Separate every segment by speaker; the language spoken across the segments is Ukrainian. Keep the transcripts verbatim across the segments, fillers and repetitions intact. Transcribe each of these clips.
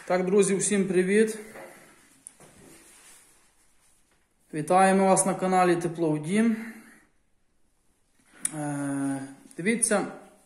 Speaker 1: Так, друзі, всім привіт! Вітаємо вас на каналі Тепло в Дім. Е, дивіться,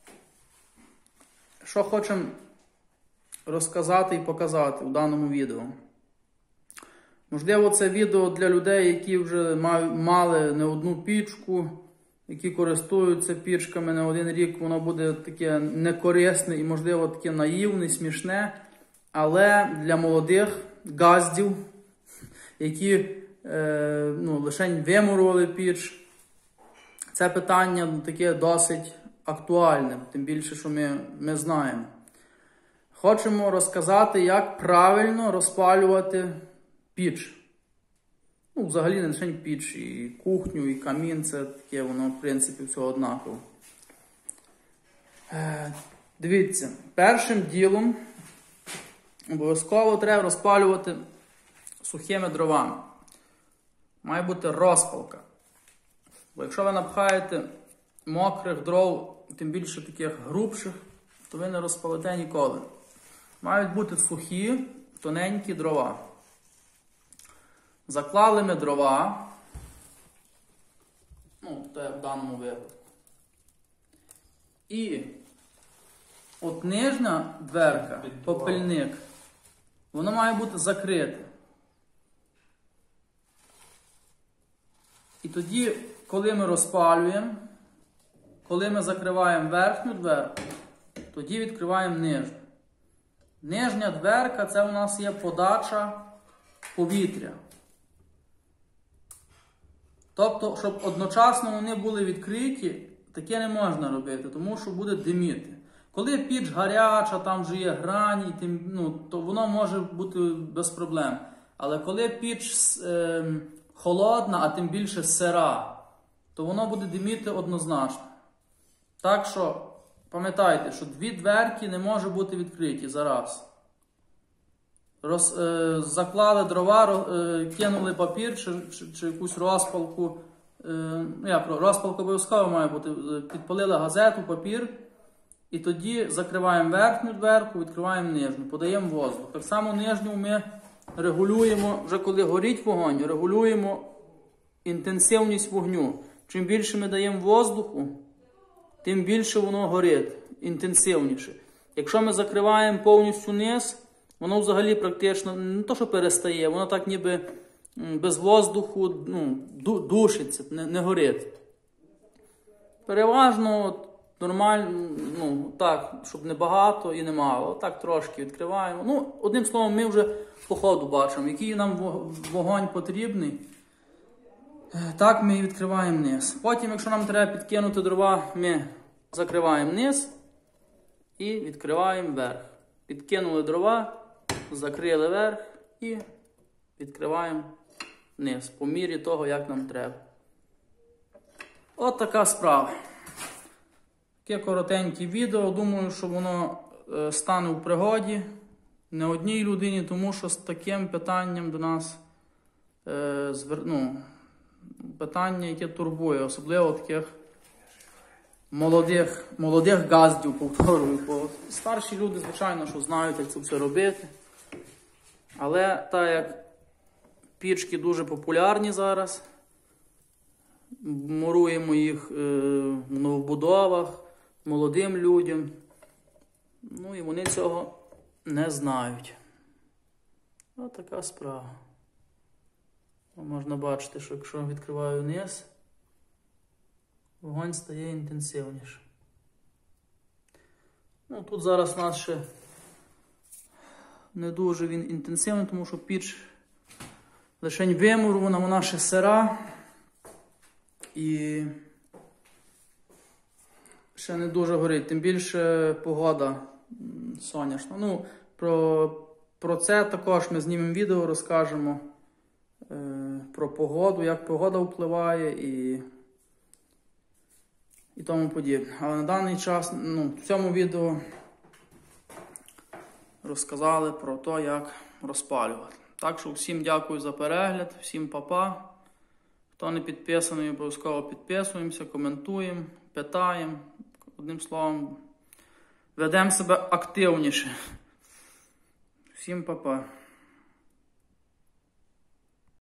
Speaker 1: що хочемо розказати і показати у даному відео. Можливо, це відео для людей, які вже мали не одну пічку, які користуються пічками не один рік. Воно буде таке некорисне і, можливо, таке наївне, смішне. Але для молодих газдів, які е, ну, лише вимурували піч, це питання таке досить актуальне, тим більше, що ми, ми знаємо. Хочемо розказати, як правильно розпалювати піч. Ну, взагалі не лише піч, і кухню, і камін, це таке, воно, в принципі, все однаково. Е, дивіться, першим ділом обов'язково треба розпалювати сухими дровами. Має бути розпалка. Бо якщо ви напхаєте мокрих дров, тим більше таких грубших, то ви не розпалите ніколи. Мають бути сухі, тоненькі дрова. Заклали ми дрова, ну, це в даному випадку. І от нижня дверка, попельник, воно має бути закрите. І тоді, коли ми розпалюємо, коли ми закриваємо верхню дверку, тоді відкриваємо нижню. Нижня дверка – це у нас є подача повітря. Тобто, щоб одночасно вони були відкриті, таке не можна робити, тому що буде диміти. Коли піч гаряча, там вже є грані, ну, то воно може бути без проблем. Але коли піч е, холодна, а тим більше сира, то воно буде диміти однозначно. Так що, пам'ятайте, що дві дверки не можуть бути відкриті зараз. Роз, е, заклали дрова, е, кинули папір чи, чи, чи якусь розпалку. Е, ну як, розпалка обов'язково має бути. Підпалили газету, папір. І тоді закриваємо верхню дверку, відкриваємо нижню, подаємо воздух. Так само нижню ми регулюємо, вже коли горить вогонь, регулюємо інтенсивність вогню. Чим більше ми даємо воздуху, тим більше воно горить, інтенсивніше. Якщо ми закриваємо повністю низ, воно взагалі практично не то, що перестає, воно так ніби без воздуху ну, душиться, не, не горить. Переважно нормально, ну, так, щоб не багато і не мало. Так трошки відкриваємо. Ну, одним словом, ми вже по ходу бачимо, який нам вогонь потрібний. Так ми і відкриваємо низ. Потім, якщо нам треба підкинути дрова, ми закриваємо низ і відкриваємо верх. Підкинули дрова, закрили верх і відкриваємо низ. По мірі того, як нам треба. От така справа. Таке коротеньке відео, думаю, що воно е, стане в пригоді не одній людині, тому що з таким питанням до нас е, звер... ну, питання, яке турбує, особливо таких молодих, молодих газдів, повторюю. Бо старші люди, звичайно, що знають, як це все робити. Але так як пічки дуже популярні зараз, муруємо їх е, в новобудовах, молодим людям, ну і вони цього не знають. Ось така справа. Можна бачити, що якщо відкриваю низ, вогонь стає інтенсивніше. Ну, тут зараз у нас ще не дуже він інтенсивний, тому що піч лише вимурована, вона ще сира. І ще не дуже горить, тим більше погода сонячна. Ну, про, про це також ми знімемо відео, розкажемо е, про погоду, як погода впливає і, і тому подібне. Але на даний час, ну, в цьому відео розказали про те, як розпалювати. Так що всім дякую за перегляд, всім па-па. Хто не підписаний, обов'язково підписуємося, коментуємо, питаємо. Одним словом, ведемо себе активніше. Всім па-па.